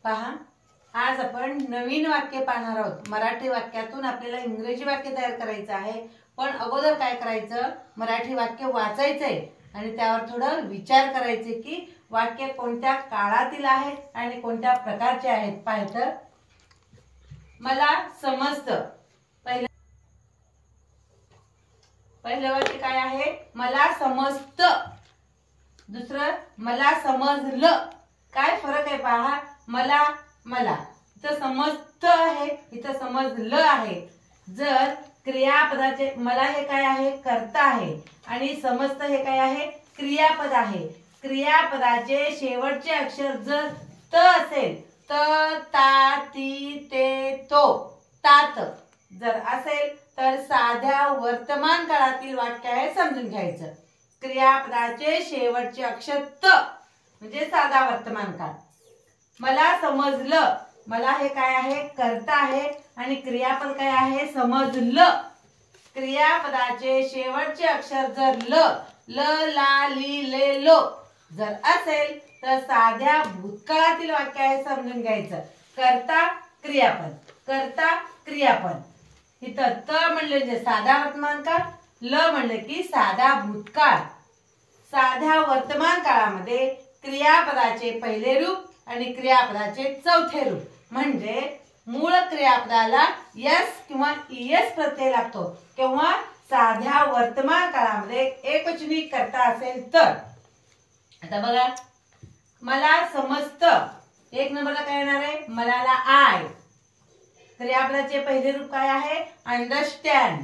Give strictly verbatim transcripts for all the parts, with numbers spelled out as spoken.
पहा, आज आपण नवीन वाक्य पाहणार आहोत। मराठी वाक्यातून आपल्याला इंग्रजी वाक्य तयार करायचं आहे, पण अगोदर काय करायचं, मराठी वाक्य वाचायचंय आणि त्यावर थोडं विचार करायचे की वाक्य कोणत्या काळातील आहेत आणि कोणत्या प्रकारचे आहेत। पाहिलं, मला समजतं। पहिलं पहिलं वाक्य काय आहे, मला समजतं। दुसरं, मला समजलं। काय फरक आहे पहा, मला मला इथं समजतं आहे, इथं समजलं आहे। जर क्रियापदाचे मला हे काय आहे, कर्ता आहे आणि समजतं हे काय आहे, क्रियापद आहे। क्रियापदाचे शेवटचे अक्षर जर त असेल, त ता ती ते तो, तात जर असेल तर साध्या वर्तमान काळातील वाक्य आहे, समजून घ्यायचं। क्रियापदाचे शेवटचे अक्षर त म्हणजे साधा वर्तमान काळ। मला समजलं, मला हे काय आहे, कर्ता आहे आणि क्रियापद काय आहे, समजलं। क्रियापदाचे शेवटचे अक्षर जर ल ल ला ली ले लो जर असेल तर साध्या भूतकाळातील वाक्य आहे, समजून घ्यायचं। कर्ता क्रियापद, कर्ता क्रियापद। इथं त म्हणले जे साधा वर्तमान काळ, ल म्हणले की साधा भूतकाळ। साध्या वर्तमान काळामध्ये क्रियापदाचे पहिले रूप आणि क्रियापदाचे चौथे रूप, म्हणजे मूळ क्रियापदाला यस किंवा ईएस प्रत्यय लागतो किंवा साध्या वर्तमान काळामध्ये एकवचनी कर्ता असेल तर। आता बघा, मला समजतं, एक नंबरला काय येणार आहे, मलाला आय। क्रियापदाचे पहिले रूप काय आहे, understand,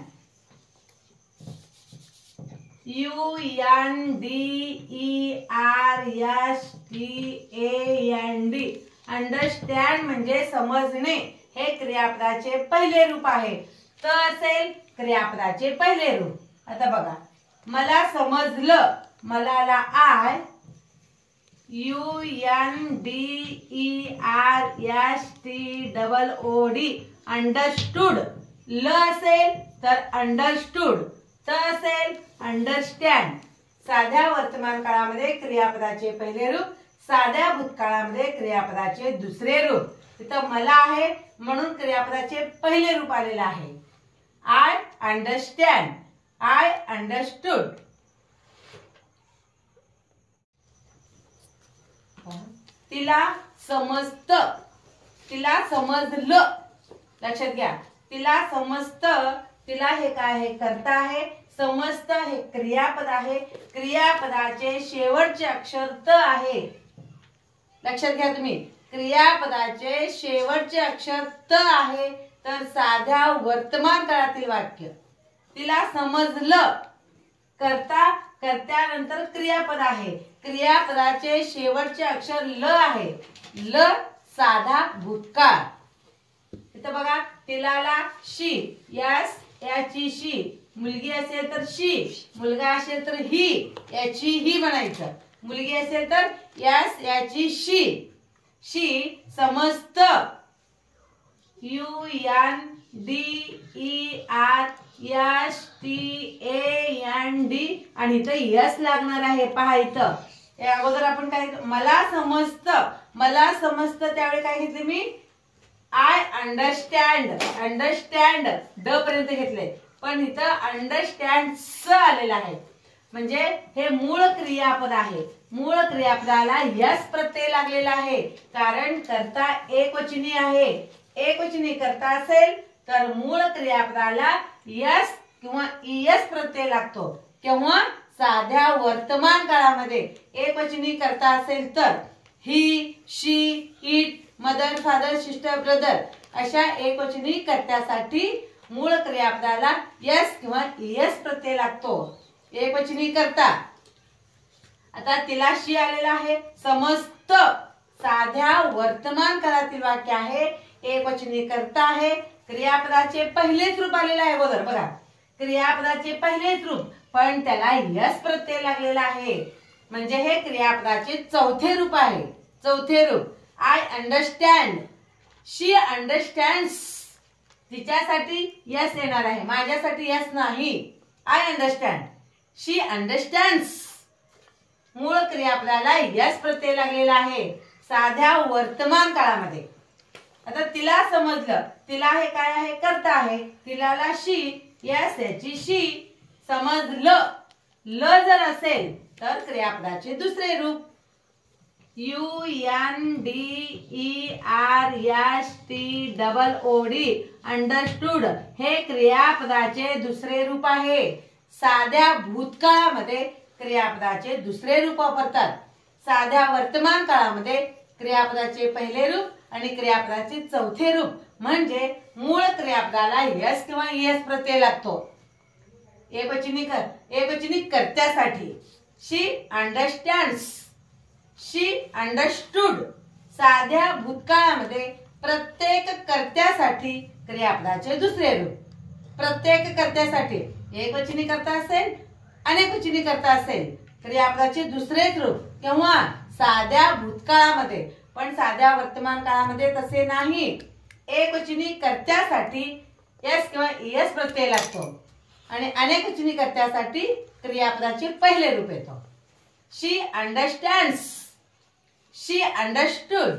U N D E R S T A N D. Understand म्हणजे समजणे, हे क्रियापदाचे पहिले रूप आहे। त असेल क्रियापदाचे पहिले रूप। आता बघा, मला समजलं, मलाला I, U N D E R S T double O D, understood. ल असेल तर अंडरस्टूड, त असेल अंडरस्टँड। साध्या वर्तमान काळामध्ये क्रियापदाचे पहिले रूप, साध्या भूतकाळामध्ये क्रियापदाचे दुसरे रूप। इथं मला आहे म्हणून क्रियापदाचे पहिले रूप आलेले आहे, आय अंडरस्टँड, आय अंडरस्टूड। तिला समजतं, तिला समजलं। लक्षात घ्या, तिला समजतं, तिला हे काय आहे, कर्ता आहे, समजतं हे क्रियापद आहे। क्रियापदाचे शेवटचे अक्षर त आहे। लक्षात घ्या तुम्ही, क्रियापदाचे शेवटचे अक्षर त आहे तर साध्या वर्तमान काळातील वाक्य। तिला समजलं, कर्ता, कर्त्यानंतर क्रियापद आहे। क्रियापदाचे शेवटचे अक्षर ल आहे, ल साधा भूतकाळ। इथं बघा, तिलाला शी, यस याची शी, मुलगी असेल तर शी, मुलगा असेल तर ही, याची ही म्हणायचं। मुलगी असेल तर यस याची शी, शी समजतं, U N D E R S T A N D आणि इथं यस लागणार आहे। पहा इथं, या अगोदर आपण काय, मला समजतं, मला समजतं त्यावेळी काय घेतले मी, आय अंडरस्टँड, अंडरस्टँड ड पर्यंत घेतले, पण इथं अंडरस्टँड स आलेला आहे, म्हणजे हे मूळ क्रियापद आहे। मूळ क्रियापदाला यस प्रत्यय लागलेला आहे, कारण कर्ता एकवचनी आहे। एकवचनी कर्ता असेल तर मूळ क्रियापदाला यस किंवा ईएस प्रत्यय लागतो, किंवा साध्या वर्तमान काळामध्ये एकवचनी कर्ता असेल तर he, she, it, mother, father, sister, brother अशा एकवचनी कर्त्यासाठी मूळ क्रियापदाला यस किंवा ईएस प्रत्यय लागतो, एकवचनी कर्ता। आता तिला शी आलेला आहे, समजतं साध्या वर्तमान काळातील वाक्य आहे, एकवचनी कर्ता आहे। क्रियापदाचे पहिलेच रूप आलेले आहे अगोदर, बघा क्रियापदाचे पहिलेच रूप, पण त्याला यस प्रत्यय लागलेला आहे, म्हणजे हे क्रियापदाचे चौथे रूप आहे। चौथे रूप, आय अंडरस्टँड, शी अंडरस्टँड्स, तिच्यासाठी यस येणार आहे, माझ्यासाठी यस नाही। आय अंडरस्टँड, शी अंडरस्टँड्स, मूळ क्रियापदाला यस प्रत्यय लागलेला आहे। साध्या वर्तमान काळामध्ये. आता तिला समजलं, तिला हे काय आहे, कर्ता आहे. तिलाला शी, यस याची शी. समजलं, ल जर असेल तर क्रियापदाचे दुसरे रूप. U N D E R S T double O D understood हे क्रियापदाचे दुसरे रूप आहे. साध्या भूतकाळामध्ये क्रियापदाचे दुसरे रूप वापरतात. साध्या वर्तमान काळामध्ये क्रियापदाचे पहिले रूप आणि क्रियापदाचे चौथे रूप. म्हणजे मूळ क्रियापदाला यस किंवा एस प्रत्यय लागतो. एकवचनी कर एकवचनी कर्त्यासाठी शी अंडरस्टँड्स, शी अंडरस्टूड. साध्या भूतकाळामध्ये प्रत्येक कर्त्यासाठी क्रियापदाचे दुसरे रूप. प्रत्येक कर्त्यासाठी एकवचनी कर्ता असेल, अनेकवचनी कर्ता असेल, क्रियापदाचे दुसरेच रूप. केव्हा? साध्या भूतकाळामध्ये. पण साध्या वर्तमान काळामध्ये तसे नाही. एकवचनी कर्त्यासाठी यस किंवा एस प्रत्यय लागतो आणि अनेकवचनी कर्त्यासाठी क्रियापदाचे पहिले रूप येतो. She understands, she understood.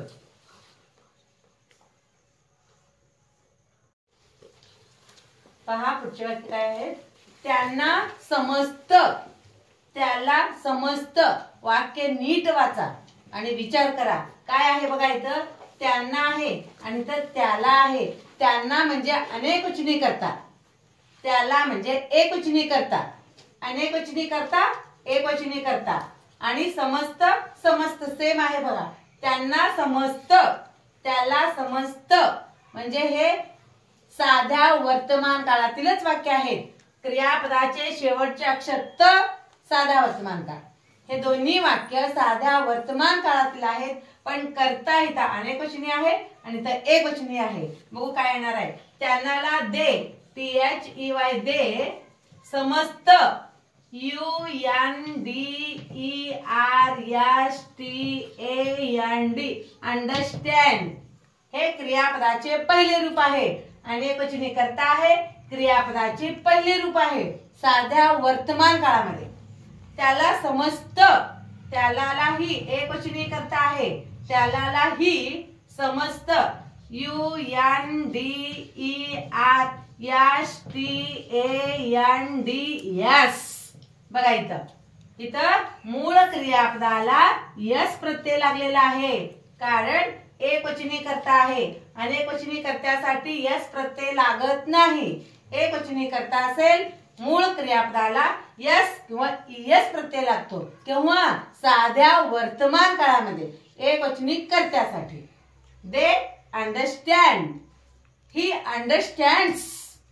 पहा पुढचे वाक्य काय आहे. त्यांना समजतं, त्याला समजतं. वाक्य नीट वाचा आणि विचार करा. काय आहे बघा, इथं त्यांना आहे आणि इथं त्याला आहे. त्यांना म्हणजे अनेकवचनी कर्ता, त्याला म्हणजे एकवचनी कर्ता, अनेकवचनी कर्ता, एकवचनी कर्ता. आणि समस्त, समस्त सेम आहे बघा. त्यांना समजतं, त्याला समजतं. म्हणजे हे साध्या वर्तमान काळातीलच वाक्य आहेत. क्रियापदाचे शेवटचे अक्षर त, साधा वर्तमान काळ. हे दोन्ही वाक्य साध्या वर्तमान काळातील आहेत. पण कर्ता इथं अनेकवचनी आहे आणि इथं एकवचनी आहे. बघू काय येणार आहे. त्यांनाला they, T H E Y they, समजत, U N D E R S T A N D understand हे क्रियापदाचे पहिले रूप आहे. अनेकवचनी कर्ता आहे, क्रियापदाचे पहिले रूप आहे साध्या वर्तमान काळामध्ये. त्याला समजतं, त्यालाही एकवचनी कर्ता आहे, त्यालाही समजतं, U N D E R S T A N D S. बघा इथं इथं मूळ क्रियापदाला यस प्रत्यय लागलेला आहे. कारण एकवचनी कर्ता आहे. अनेकवचनी कर्त्यासाठी यस प्रत्यय लागत नाही. एकवचनी कर्ता असेल, मूळ क्रियापदाला यस किंवा एस प्रत्यय लागतो. केव्हा? साध्या वर्तमान काळामध्ये एकवचनी कर्त्यासाठी. They understand, he understands.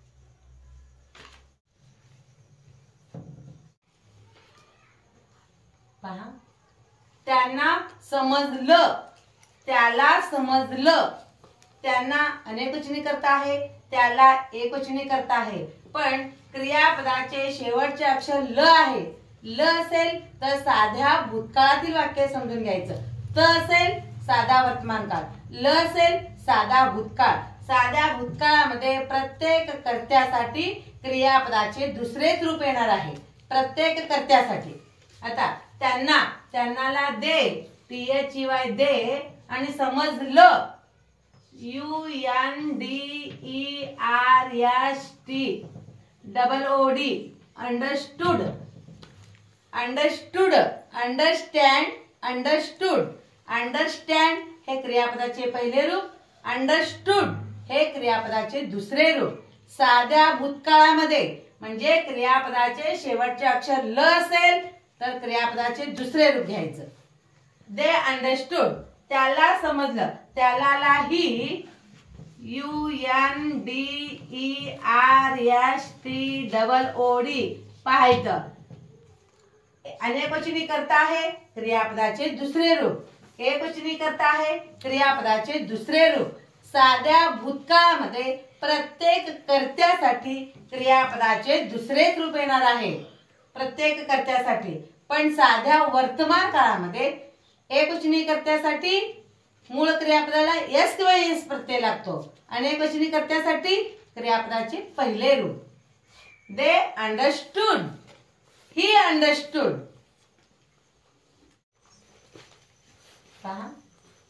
पहा, त्यांना समजलं, त्याला समजलं. त्यांना अनेकवचनी कर्ता आहे, त्याला एकवचनी कर्ता आहे. पण क्रियापदाचे शेवटचे अक्षर ल आहे. ल असेल तर साध्या भूतकाळातील वाक्य समजून घ्यायचं. त असेल साधा वर्तमान काळ, ल असेल साधा भूतकाळ. साध्या भूतकाळामध्ये प्रत्येक कर्त्यासाठी क्रियापदाचे दुसरेच रूप येणार आहे. प्रत्येक कर्त्यासाठी. आता त्यांना, त्यांनाला they, T H E Y they, आणि समजलं, U N D E R S T double O D understood. Understood, understand, understood. Understand हे क्रियापदाचे पहिले रूप, अंडरस्टूड हे क्रियापदाचे दुसरे रूप. साध्या भूतकाळामध्ये म्हणजे क्रियापदाचे शेवटचे अक्षर ल असेल तर क्रियापदाचे दुसरे रूप घ्यायचं. दे अंडरस्टूड, त्याला समजलं, त्यालाही U N D E R S T double O D पाहायचं. अनेकवचनी कर्ता आहे, क्रियापदाचे दुसरे रूप. एकवचनी कर्ता आहे, क्रियापदाचे दुसरे रूप. साध्या भूतकाळामध्ये प्रत्येक कर्त्यासाठी क्रियापदाचे दुसरेच रूप येणार आहे. प्रत्येक कर्त्यासाठी. पण साध्या वर्तमान काळामध्ये एकवचनी कर्त्यासाठी मूळ क्रियापदाला यस किंवा एस प्रत्यय लागतो. अनेकवचनी कर्त्यासाठी क्रियापदाचे पहिले रूप. They understood, he understood. पहा,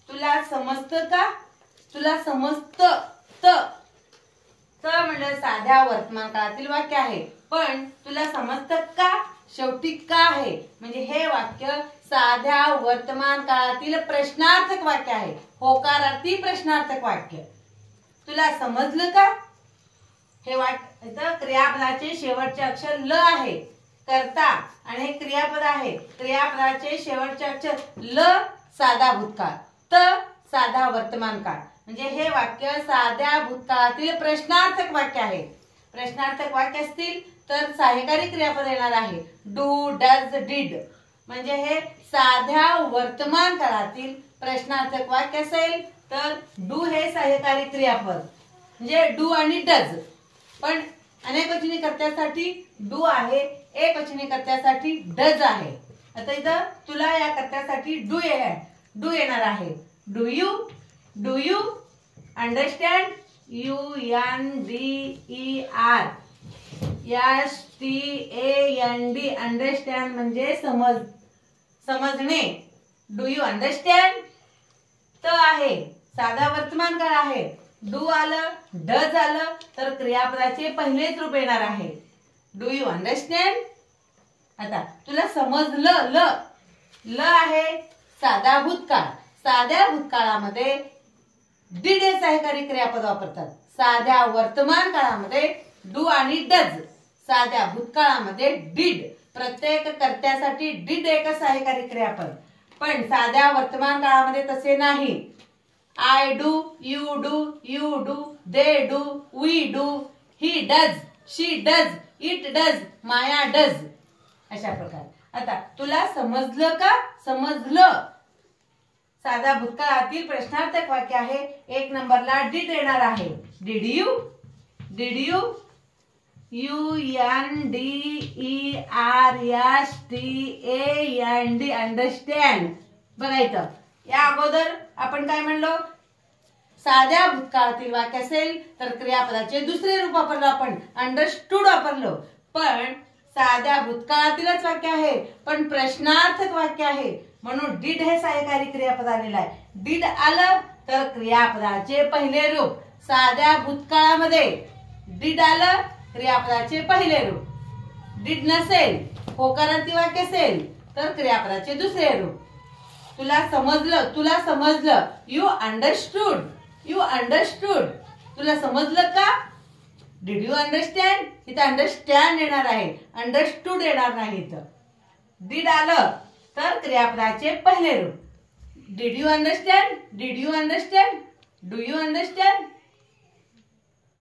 तुला समजतं का? तुला समजतं. त त म्हणजे साध्या वर्तमान काळातील वाक्य आहे. पण तुला समजतं का शेवटी का आहे म्हणजे हे वाक्य साध्या वर्तमान काळातील प्रश्नार्थक वाक्य आहे. होकारार्थी प्रश्नार्थक वाक्य. तुला समजलं का? हे वाक्य इथं क्रियापदाचे शेवटचे अक्षर ल आहे. करता आणि हे क्रियापद आहे. क्रियापदाचे शेवटचे अक्षर ल साधा भूतकाळ, त साधा वर्तमान काळ म्हणजे हे वाक्य साध्या भूतकाळातील प्रश्नार्थक वाक्य आहे. प्रश्नार्थक वाक्य असतील तर सहाय्यकारी क्रियापद येणार आहे. डू, डज, डिड म्हणजे हे साध्या वर्तमान काळातील प्रश्नार्थक वाक्य असेल तर डू हे सहाय्यकारी क्रियापद म्हणजे डू आणि डज. पण अनेकवचनी कर्त्यासाठी डू आहे, एकवचनी कर्त्यासाठी डज आहे. आता इथं तुला या कर्त्यासाठी डू आहे, डू येणार आहे. Do you, do you understand, U N D E R S T A N D understand म्हणजे समज, समजणे. डू यू अंडरस्टँड त आहे साधा वर्तमान काळ आहे. डू आलं, डज आलं तर क्रियापदाचे पहिलेच रूप येणार आहे. Do you understand. आता तुला समजलं, ल ल आहे साधा भूतकाळ. साध्या भूतकाळामध्ये डिड हे सहाय्यकारी क्रियापद वापरतात. साध्या वर्तमान काळामध्ये डू आणि डज. साध्या भूतकाळामध्ये डिड. प्रत्येक कर्त्यासाठी डिड एक सहाय्यकारी क्रियापद. पण साध्या वर्तमान काळामध्ये तसे नाही. I do, you do, you do, they do, we do, he does, she does, it does, Maya does अशा प्रकारे. आता तुला समजलं का? समजलं साधा भूतकाळातील प्रश्नार्थक वाक्य आहे. एक नंबरला डिड येणार आहे. Did you, did you, U N D E R S T A N D understand. बघायचं या अगोदर आपण काय म्हणलो? साध्या भूतकाळातील वाक्य असेल तर क्रियापदाचे दुसरे रूप वापरलो आपण, अंडरस्टूड वापरलो. पण साध्या भूतकाळातीलच वाक्य आहे पण प्रश्नार्थक वाक्य आहे म्हणून डिड हे सहाय्यकारी क्रियापद आलेलं आहे. डिड आलं तर क्रियापदाचे पहिले रूप. साध्या भूतकाळामध्ये डिड आलं क्रियापदाचे पहिले रूप. डिड नसेल, होकारार्थी वाक्य असेल तर क्रियापदाचे दुसरे रूप. तुला समजलं, तुला समजलं. You understood, you understood. तुला समजलं का? Did you understand. इथं अंडरस्टँड येणार आहे, अंडरस्टूड येणार नाही. इथं डिड आलं तर क्रियापदाचे पहिले रूप. Did you understand, did you understand, do you understand.